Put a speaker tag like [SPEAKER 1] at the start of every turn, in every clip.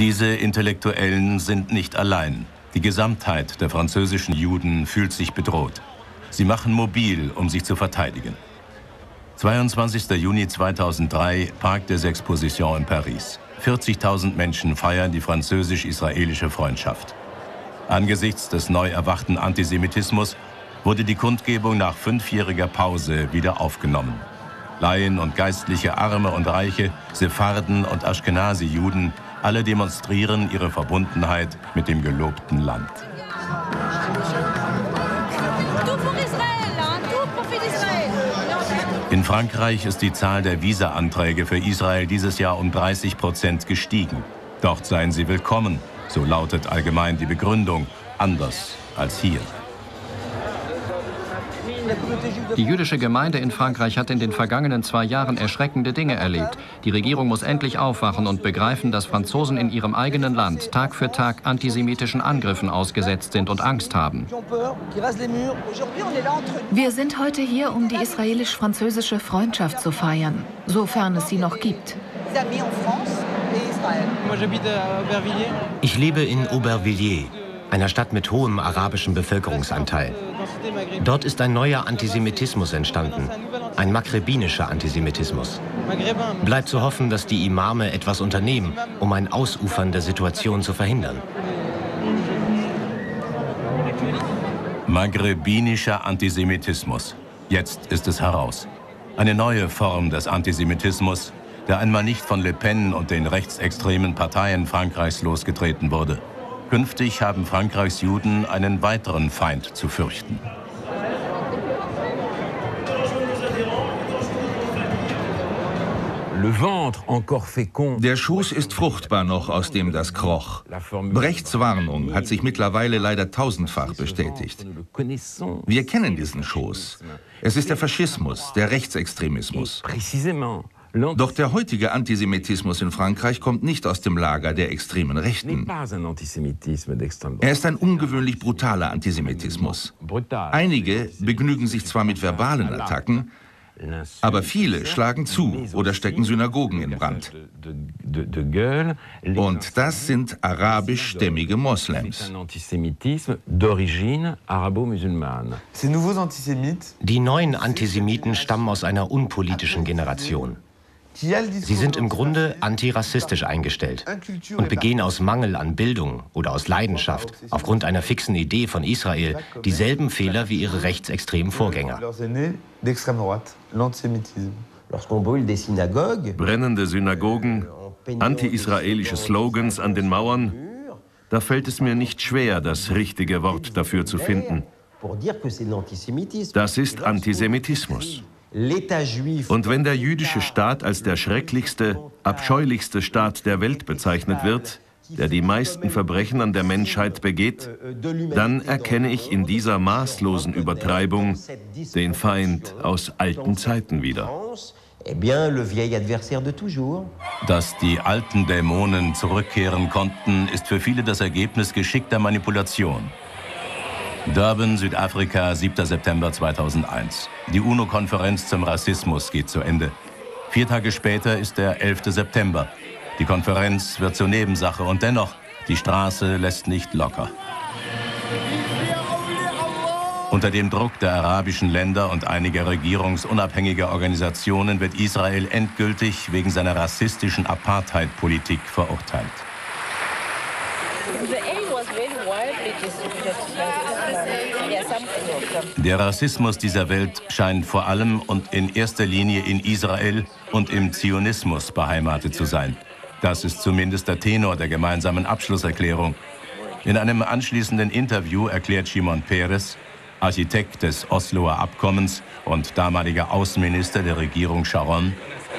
[SPEAKER 1] Diese Intellektuellen sind nicht allein. Die Gesamtheit der französischen Juden fühlt sich bedroht. Sie machen mobil, um sich zu verteidigen. 22. Juni 2003, Parc des Expositions in Paris. 40.000 Menschen feiern die französisch-israelische Freundschaft. Angesichts des neu erwachten Antisemitismus wurde die Kundgebung nach 5-jähriger Pause wieder aufgenommen. Laien und Geistliche, Arme und Reiche, Sepharden und Aschkenazi-Juden, alle demonstrieren ihre Verbundenheit mit dem gelobten Land. In Frankreich ist die Zahl der Visa-Anträge für Israel dieses Jahr um 30% gestiegen. Dort seien sie willkommen, so lautet allgemein die Begründung, anders als hier.
[SPEAKER 2] Die jüdische Gemeinde in Frankreich hat in den vergangenen 2 Jahren erschreckende Dinge erlebt. Die Regierung muss endlich aufwachen und begreifen, dass Franzosen in ihrem eigenen Land Tag für Tag antisemitischen Angriffen ausgesetzt sind und Angst haben.
[SPEAKER 3] Wir sind heute hier, um die israelisch-französische Freundschaft zu feiern, sofern es sie noch gibt.
[SPEAKER 4] Ich lebe in Aubervilliers, einer Stadt mit hohem arabischen Bevölkerungsanteil. Dort ist ein neuer Antisemitismus entstanden, ein maghrebinischer Antisemitismus. Bleibt zu hoffen, dass die Imame etwas unternehmen, um ein Ausufern der Situation zu verhindern.
[SPEAKER 1] Maghrebinischer Antisemitismus. Jetzt ist es heraus. Eine neue Form des Antisemitismus, der einmal nicht von Le Pen und den rechtsextremen Parteien Frankreichs losgetreten wurde. Künftig haben Frankreichs Juden einen weiteren Feind zu fürchten.
[SPEAKER 5] Der Schoß ist fruchtbar noch, aus dem das kroch. Brechts Warnung hat sich mittlerweile leider tausendfach bestätigt. Wir kennen diesen Schoß. Es ist der Faschismus, der Rechtsextremismus. Doch der heutige Antisemitismus in Frankreich kommt nicht aus dem Lager der extremen Rechten. Er ist ein ungewöhnlich brutaler Antisemitismus. Einige begnügen sich zwar mit verbalen Attacken, aber viele schlagen zu oder stecken Synagogen in Brand. Und das sind arabischstämmige Moslems.
[SPEAKER 4] Die neuen Antisemiten stammen aus einer unpolitischen Generation. Sie sind im Grunde antirassistisch eingestellt und begehen aus Mangel an Bildung oder aus Leidenschaft, aufgrund einer fixen Idee von Israel, dieselben Fehler wie ihre rechtsextremen Vorgänger.
[SPEAKER 6] Brennende Synagogen, anti-israelische Slogans an den Mauern, da fällt es mir nicht schwer, das richtige Wort dafür zu finden. Das ist Antisemitismus. Und wenn der jüdische Staat als der schrecklichste, abscheulichste Staat der Welt bezeichnet wird, der die meisten Verbrechen an der Menschheit begeht, dann erkenne ich in dieser maßlosen Übertreibung den Feind aus alten Zeiten wieder.
[SPEAKER 1] Dass die alten Dämonen zurückkehren konnten, ist für viele das Ergebnis geschickter Manipulation. Durban, Südafrika, 7. September 2001. Die UNO-Konferenz zum Rassismus geht zu Ende. 4 Tage später ist der 11. September. Die Konferenz wird zur Nebensache und dennoch, die Straße lässt nicht locker. Unter dem Druck der arabischen Länder und einiger regierungsunabhängiger Organisationen wird Israel endgültig wegen seiner rassistischen Apartheid-Politik verurteilt. Der Rassismus dieser Welt scheint vor allem und in erster Linie in Israel und im Zionismus beheimatet zu sein. Das ist zumindest der Tenor der gemeinsamen Abschlusserklärung. In einem anschließenden Interview erklärt Shimon Peres, Architekt des Osloer Abkommens und damaliger Außenminister der Regierung Sharon: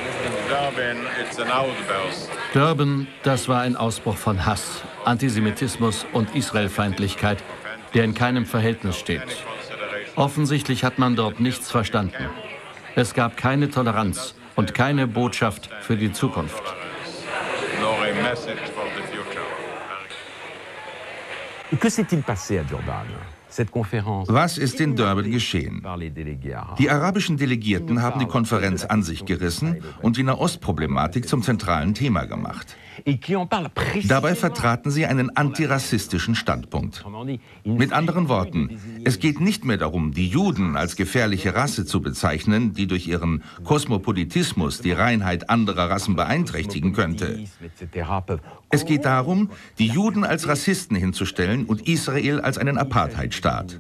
[SPEAKER 7] Durban, das war ein Ausbruch von Hass, Antisemitismus und Israelfeindlichkeit, der in keinem Verhältnis steht. Offensichtlich hat man dort nichts verstanden. Es gab keine Toleranz und keine Botschaft für die Zukunft.
[SPEAKER 5] Was ist in Durban geschehen? Die arabischen Delegierten haben die Konferenz an sich gerissen und die Nahostproblematik zum zentralen Thema gemacht. Dabei vertraten sie einen antirassistischen Standpunkt. Mit anderen Worten, es geht nicht mehr darum, die Juden als gefährliche Rasse zu bezeichnen, die durch ihren Kosmopolitismus die Reinheit anderer Rassen beeinträchtigen könnte. Es geht darum, die Juden als Rassisten hinzustellen und Israel als einen Apartheidstaat.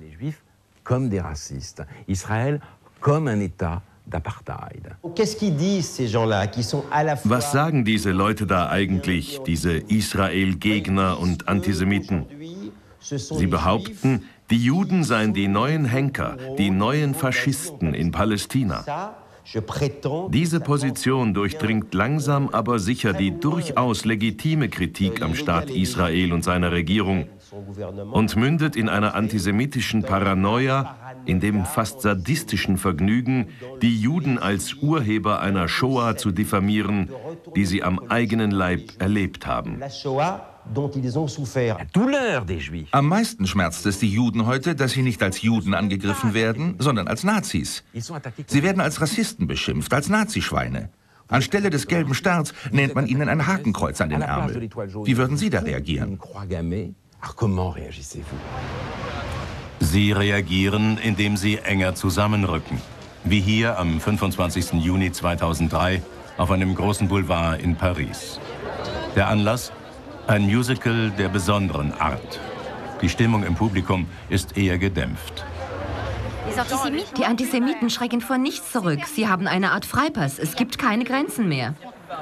[SPEAKER 6] Was sagen diese Leute da eigentlich, diese Israel-Gegner und Antisemiten? Sie behaupten, die Juden seien die neuen Henker, die neuen Faschisten in Palästina. Diese Position durchdringt langsam aber sicher die durchaus legitime Kritik am Staat Israel und seiner Regierung und mündet in einer antisemitischen Paranoia, in dem fast sadistischen Vergnügen, die Juden als Urheber einer Shoah zu diffamieren, die sie am eigenen Leib erlebt haben.
[SPEAKER 5] Am meisten schmerzt es die Juden heute, dass sie nicht als Juden angegriffen werden, sondern als Nazis. Sie werden als Rassisten beschimpft, als Nazischweine. Anstelle des gelben Sterns nennt man ihnen ein Hakenkreuz an den Ärmel. Wie würden Sie da reagieren?
[SPEAKER 1] Sie reagieren, indem sie enger zusammenrücken. Wie hier am 25. Juni 2003 auf einem großen Boulevard in Paris. Der Anlass? Ein Musical der besonderen Art. Die Stimmung im Publikum ist eher gedämpft.
[SPEAKER 8] Die Antisemiten schrecken vor nichts zurück. Sie haben eine Art Freipass. Es gibt keine Grenzen mehr.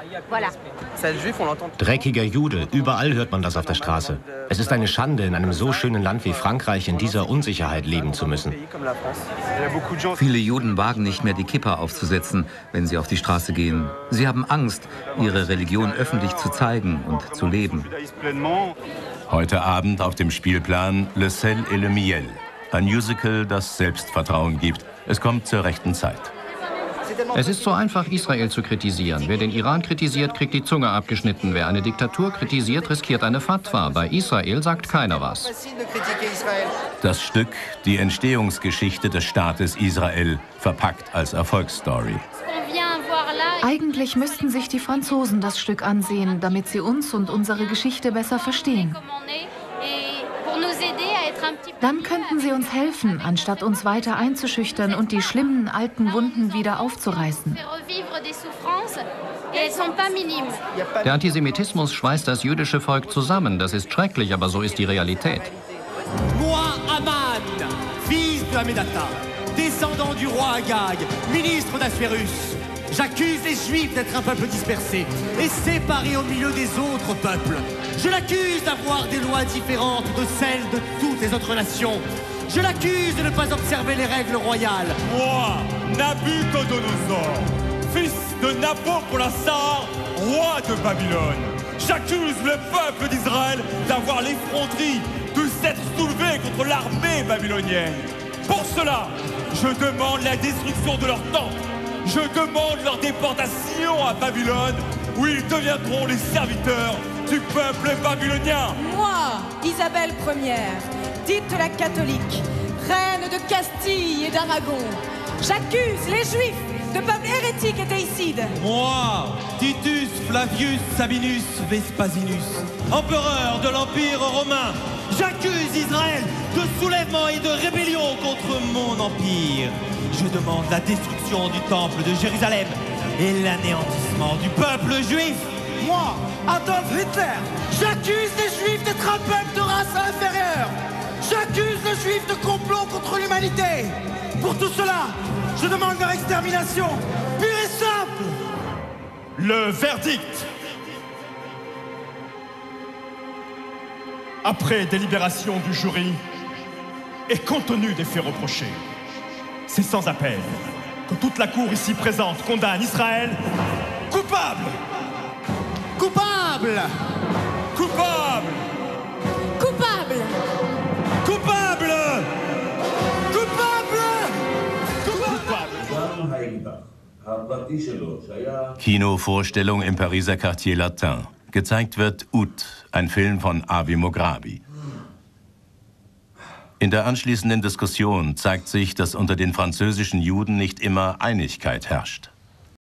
[SPEAKER 4] Dreckiger Jude, überall hört man das auf der Straße. Es ist eine Schande, in einem so schönen Land wie Frankreich in dieser Unsicherheit leben zu müssen.
[SPEAKER 9] Viele Juden wagen nicht mehr, die Kippa aufzusetzen, wenn sie auf die Straße gehen. Sie haben Angst, ihre Religion öffentlich zu zeigen und zu leben.
[SPEAKER 1] Heute Abend auf dem Spielplan Le Sel et le Miel. Ein Musical, das Selbstvertrauen gibt. Es kommt zur rechten Zeit.
[SPEAKER 2] Es ist so einfach, Israel zu kritisieren. Wer den Iran kritisiert, kriegt die Zunge abgeschnitten. Wer eine Diktatur kritisiert, riskiert eine Fatwa. Bei Israel sagt keiner was.
[SPEAKER 1] Das Stück, die Entstehungsgeschichte des Staates Israel, verpackt als Erfolgsstory.
[SPEAKER 3] Eigentlich müssten sich die Franzosen das Stück ansehen, damit sie uns und unsere Geschichte besser verstehen. Dann könnten sie uns helfen, anstatt uns weiter einzuschüchtern und die schlimmen alten Wunden wieder aufzureißen.
[SPEAKER 2] Der Antisemitismus schweißt das jüdische Volk zusammen. Das ist schrecklich, aber so ist die Realität.
[SPEAKER 10] Moi, Aman, fils de Hamedata, descendant du roi Agag, ministre d'Assuérus, j'accuse les Juifs d'être un peuple dispersé et séparé au milieu des autres peuples. Je l'accuse d'avoir des lois différentes de celles de toutes les autres nations. Je l'accuse de ne pas observer les règles royales.
[SPEAKER 11] Moi, Nabucodonosor, fils de Nabopolassar, roi de Babylone, j'accuse le peuple d'Israël d'avoir l'effronterie de s'être soulevé contre l'armée babylonienne. Pour cela, je demande la destruction de leur temple. Je demande leur déportation à Babylone, où ils deviendront les serviteurs du peuple babylonien.
[SPEAKER 12] Moi, Isabelle Ier, dite la catholique, reine de Castille et d'Aragon, j'accuse les Juifs de peuple hérétique et théicide.
[SPEAKER 10] Moi, Titus Flavius Sabinus Vespasianus, empereur de l'Empire romain, j'accuse Israël de soulèvement et de rébellion contre mon empire. Je demande la destruction du temple de Jérusalem et l'anéantissement du peuple juif.
[SPEAKER 12] Moi, Adolf Hitler, j'accuse les Juifs d'être un peuple de race inférieure. J'accuse les Juifs de complot contre l'humanité. Pour tout cela, je demande leur extermination, pure et simple.
[SPEAKER 11] Le verdict. Après délibération du jury et compte tenu des faits reprochés, c'est sans appel que toute la cour ici présente condamne Israël coupable.
[SPEAKER 10] Coupable.
[SPEAKER 11] Coupable.
[SPEAKER 12] Coupable.
[SPEAKER 11] Coupable.
[SPEAKER 1] Kinovorstellung im Pariser Quartier Latin. Gezeigt wird Ut, ein Film von Avi Mograbi. In der anschließenden Diskussion zeigt sich, dass unter den französischen Juden nicht immer Einigkeit herrscht.